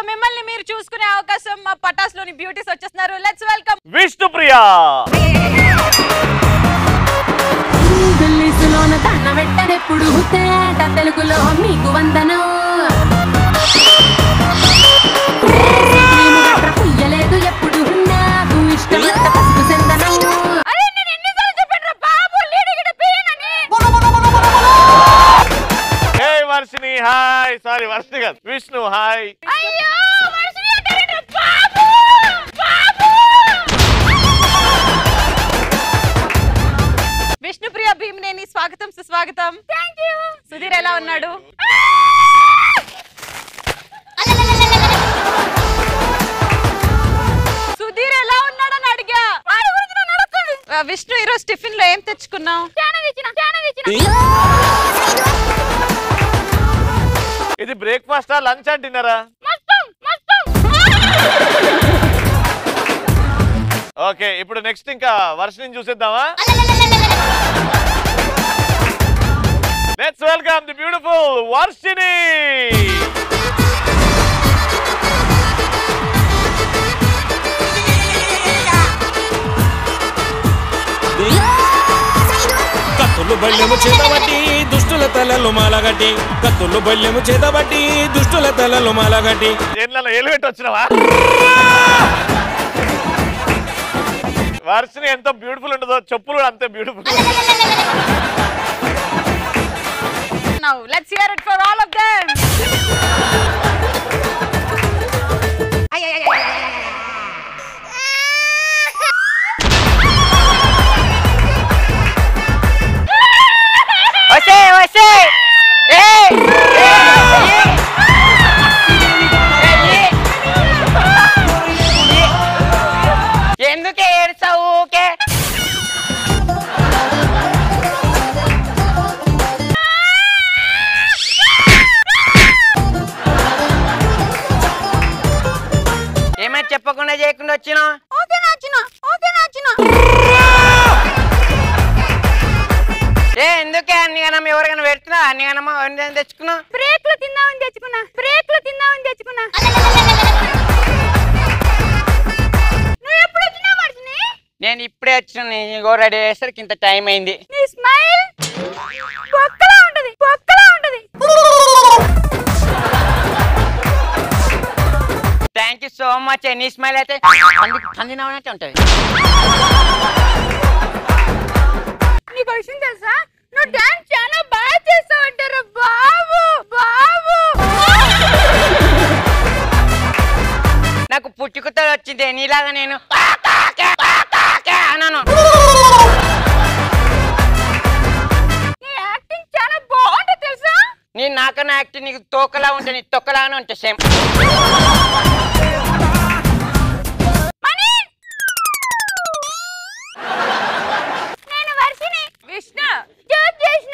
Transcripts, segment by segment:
మిమ్మల్ని మీరు చూసుకునే అవకాశం మా పటాస్ లోని బ్యూటీస్ వచ్చేస్తున్నారు. Let's welcome Vishnupriya. దిల్లీసులోన తన వెంటనెప్పుడు తేట తెలుగులో మీకు వందనం. పుయ్యలేదు ఎప్పుడు నాకు ఇష్టమంత పసుపు చందనం. వర్షిని హాయ్. సారీ వర్షిని కాదు, విష్ణు హాయ్. విష్ణుప్రియ భీమనేని స్వాగతం సుస్వాగతం. సుధీర్ ఎలా ఉన్నాడు? సుధీర్ ఎలా ఉన్నాడని అడిగా. విష్ణు ఈరోజు టిఫిన్ లో ఏం తెచ్చుకున్నావు? ఇది బ్రేక్ఫాస్టా, లంచా, డిన్నరా? ఓకే, ఇప్పుడు నెక్స్ట్ ఇంకా వర్షిని చూసేద్దామా? Let's welcome the beautiful Varshini. కత్తులు బళ్ళెము చేతబట్టి దుష్టుల తలలు మాలగట్టి, కత్తులు బళ్ళెము చేతబట్టి దుష్టుల తలలు మాలగట్టి. ఏళ్ళలో ఎలివేట్ వచ్చినవా? వర్షిని ఎంత బ్యూటిఫుల్ ఉంటుందో చెప్పులు కూడా అంతే beautiful. Now let's hear it for all of them. ఎందుకే ఏడ్చావు? ఊకే ఏమైనా చెప్పకుండా చేయకుండా వచ్చినా? ఎందుకే అన్నిగనం ఎవరికైనా పెడుతున్నా? అన్నిగనమా తెచ్చుకున్నా? బ్రేక్లు తిందామని తెచ్చుకున్నా. నువ్వు ఎప్పుడు వచ్చినావు వర్షిని? నేను ఇప్పుడే వచ్చిన. రెడీ అయ్యేసరికి ఇంత టైం అయింది. నీ స్మైల్ బొక్కలా ఉంటది. Thank you so much. నీ స్మైల్ అయితే పందినవనట్టు ఉంటది. నీకు విషయం తెలుసా? నువ్వు డాన్స్ చాలా బాగా చేస్తావు అంటారా బాబు. నాకు పుట్టుకతో వచ్చింది. నీలాగా నేను అన్నాను. నీ యాక్టింగ్ చాలా బాగుంటుంది తెలుసా? నీ నాకన్నా యాక్టింగ్ నీకు తోకలా ఉంటే నీ తొక్కలానే ఉంటే సేమ్. నేను వర్షిని. విష్ణు జోక్ చేసిన.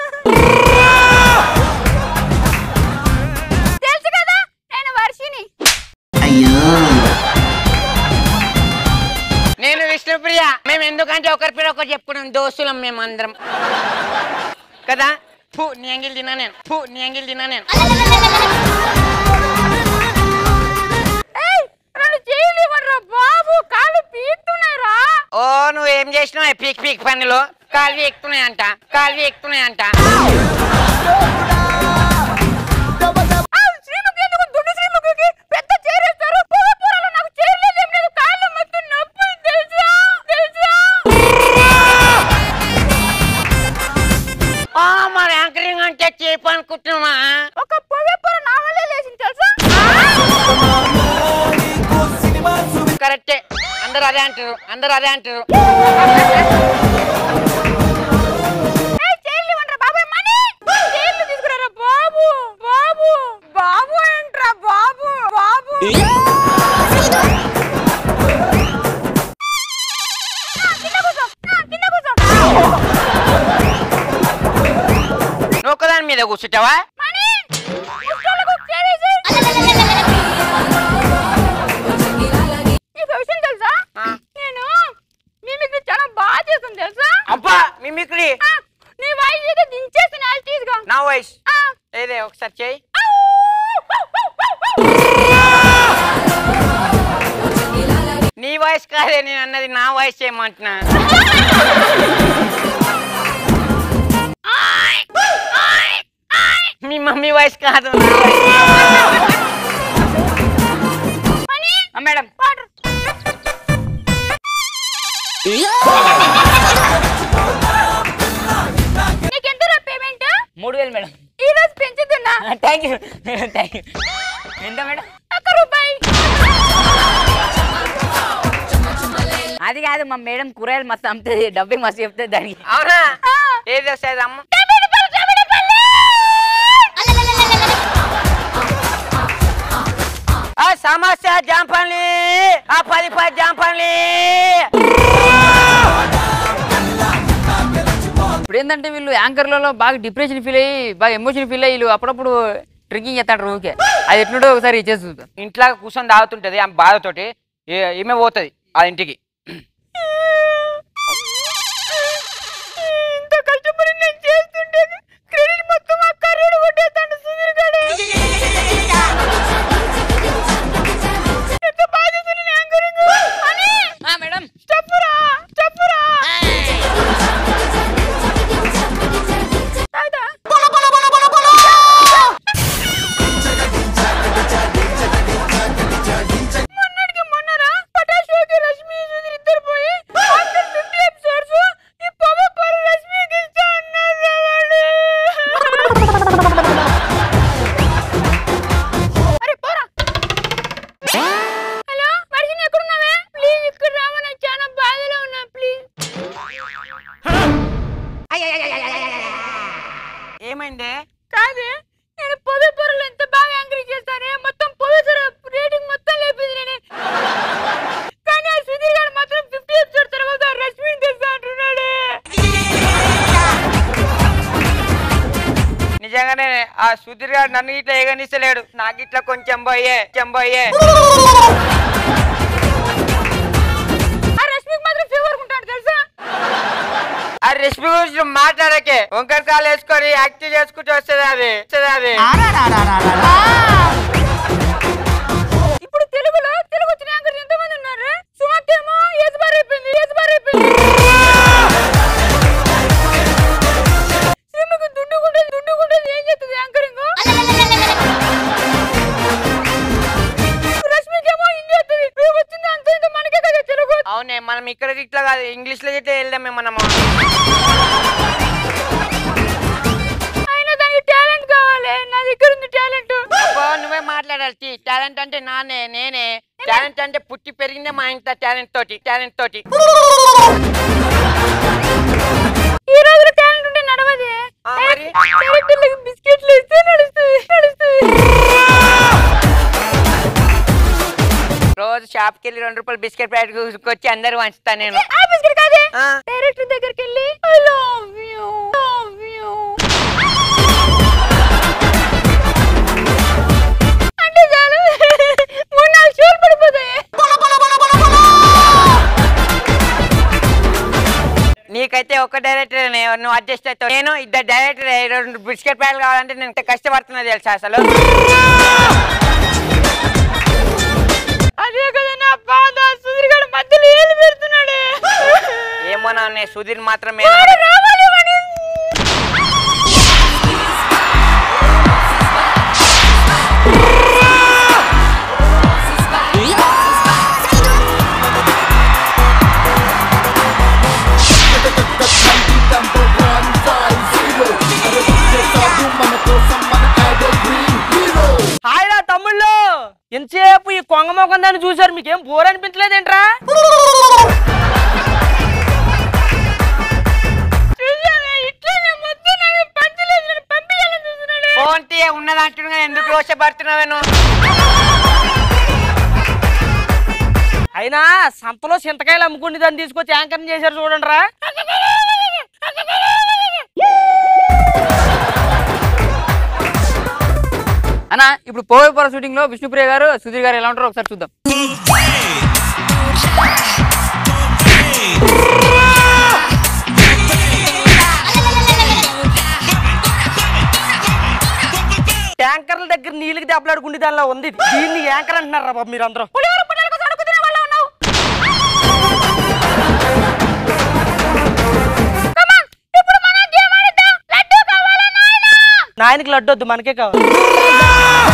తెలుసు కదా నేను వర్షిని. నేను విష్ణుప్రియ. మేము ఎందుకంటే ఒకరి పేరు ఒకరు చెప్పుకున్నాం. దోస్తులం మేము అందరం కదా. నీ ఎంగిల్ తిన్నా నేను. బాబు కాళ్ళు పీకుతున్నారా? ఓ నువ్వేం చేసినావు? పీక్ పనిలో కాళ్ళు ఎక్కుతున్నాయంట. పెద్ద చేరేస్తారు. నాకు చేయలేదు. కాళ్ళు మొత్తం నొప్పులు తెలుసా? మరి యాంకరింగ్ అంటే చేపు అనుకుంటున్నావా? ఒక పొగపొర నా వల్లే లేచింది తెలుసా? కరెక్టే. అందరూ అదే అంటారు. బాబు ఏంట్రా బాబు. నొక్కదాని మీద కూర్చుంటావా? తెలుసా? నేను మిమిక్రీ చాలా బాగా చేస్తాను తెలుసా? అబ్బా మిమిక్రీ. నీ వాయిస్ ఏదో దించేస్తాను యాక్టీవ్ గా. నా వాయిస్ ఏదే ఒకసారి చెయ్యి. నీ వాయిస్ కాదే నేను అన్నది, నా వాయిస్ చేయమంటున్నా. మీ మమ్మీ వాయిస్ కాదు. మేడం నీకెంతరా పేమెంట్? 3000 మేడం. ఈ రోజు పెంచుతున్నా. Thank you madam, thank you. ఎంత మేడం? 1 రూపాయి. అది కాదు మా మేడం కూరగాయలు మస్తు అమ్ముతుంది, డబ్బింగ్ మస్తు చెప్తుంది దానికి. అవునా? ఏది వస్తుంది అమ్మ? సమస్య జాంపల్లి, ఆ 10 జాంపల్లి. ఇప్పుడు ఏంటంటే వీళ్ళు యాంకర్లలో బాగా డిప్రెషన్ ఫీల్ అయ్యి బాగా ఎమోషన్ ఫీల్ అయ్యి వీళ్ళు అప్పుడప్పుడు ట్రెక్కింగ్ చేస్తాడు ఊరికే. అది ఎట్లుంటో ఒకసారి చేసి చూద్దాం. ఇంట్లో కూర్చొని తాగుతుంటది ఆమె బాధతోటి, ఈమె పోతుంది ఆ ఇంటికి. ఇంత కష్టపడి నేను చేస్తుంటే క్రెడిట్ మొత్తం ఆ కర్రీడు కొట్టేస్తాడు సుధీర్ గాడు. ఎంత బాగా చేస్తున్నాను యాంకరింగ్ అని. మేడం స్టఫ్రా స్టఫ్రా తాగుతా. మొన్నటికి మొన్నరా పటాషోకి రష్మి సుధీర్ ఇద్దరు పోయి ఆఫ్టర్ 50 ఎపిసోడ్స్ ఈ పవర్ రష్మికి ఇస్తా అన్నారు వాడు. అరే పోరా. హలో వర్షిని ఎక్కడున్నావే? ప్లీజ్ ఇక్కడ రావా, నాకు చాలా బాధలో ఉన్నా ప్లీజ్. ఏమైంది? కాదే నేను పొగపొరలు ఎంత బాగా యాంకరింగ్ చేస్తానే, మొత్తం పొగసర రేటింగ్ మొత్తం లేపింది నేనే. కానీ ఆ సుధీర్ గారు మాత్రం 50 ఎపిసోడ్ తర్వాత రష్మిని తెలుసా అంటున్నాడే. నిజంగానే ఆ సుధీర్ గారు నన్ను ఇట్లా ఏగనిస్తలేడు, నాకు ఇట్లా కొంచెం పోయే ఆ రష్మికి మాత్రం ఫేవర్ ఉంటాడు తెలుసా. ఆ రెసిపీ గురించి మాట్లాడకే, వంకర కాలు వేసుకొని యాక్టివ్ చేసుకుంటూ వస్తుంది అది. ఇప్పుడు తెలుగులో తెలుగు వచ్చిన యాంకర్స్ ఎంతమంది ఉన్నారు? సుమత్ ఏమో ఎస్బార్ అయిపోయింది. శ్రీముఖి దుడ్డుకుంటేది ఏం చేస్తుంది యాంకరింగ్. రష్మికేమో హిందీ వస్తుంది. వచ్చింది అంత ఇంత మనకే కదా తెలుగు. అవునే, మనం ఇక్కడికి ఇట్లా కాదు, ఇంగ్లీష్ లో ఇట్లా వెళ్దామే మనము. అయినా దానికి టాలెంట్ కావాలి, నా దగ్గర ఉంది టాలెంట్. నువ్వే మాట్లాడాలి. టాలెంట్ అంటే నేనే. టాలెంట్ అంటే పుట్టి పెరిగిందే మా ఇంట్లో టాలెంట్ తోటి. ఈ రోజులో టాలెంట్ ఉంటే నడవది. మరి? డైరెక్టర్లకు బిస్కెట్లు ఇస్తే నడుస్తుంది. రోజు షాప్కి వెళ్ళి 2 రూపాయలు బిస్కెట్ ప్యాకెట్ తీసుకొచ్చి అందరు వంచుతా నేను. ఆ బిస్కెట్ కాదే, ఆ. డైరెక్టర్ దగ్గరికి వెళ్ళి ఐ లవ్ యూ అంటే చాలు 3-4 షోలు పడిపోతాయి. నీకైతే ఒక డైరెక్టర్ నువ్వు అడ్జస్ట్ అవుతావు, నేను 2 డైరెక్టర్. 2 బిస్కెట్ ప్యాకెట్లు కావాలంటే నేను ఎంత కష్టపడుతున్నా తెలుసా అసలు. అదే కదా నా బాధ. సుధీర్ గారు మధ్యలో ఏళ్ళు పెడుతున్నాడే. ఏమో నా సుధీర్ మాత్రమే. వాడు రావాలి వాడు. హాయ్ రా తమ్ముళ్ళు, ఎంతసేపు ఈ కొంగ మొఖం దాన్ని చూసారు, మీకేం బోర్ అనిపించలేదేంట్రా? ఫోన్ తీయ ఉన్నదంటున్నా, ఎందుకు రోషపడుతున్నావేను? అయినా సంతలో చింతకాయలు అమ్ముకుని దాన్ని తీసుకొచ్చి యాంకర్ చేశారు చూడండి రా. అన్నా ఇప్పుడు పోవేపుర షూటింగ్ లో విష్ణుప్రియ గారు సుధీర్ గారు ఎలా ఉంటారో ఒకసారి చూద్దాం. ట్యాంకర్ల దగ్గర నీళ్ళకి దెబ్బలాడుకుంటే దానిలో ఉంది, దీన్ని యాంకర్ అంటున్నారా బాబు మీరందరూ? నాయనకి లడ్డు వద్దు మనకే కావాలి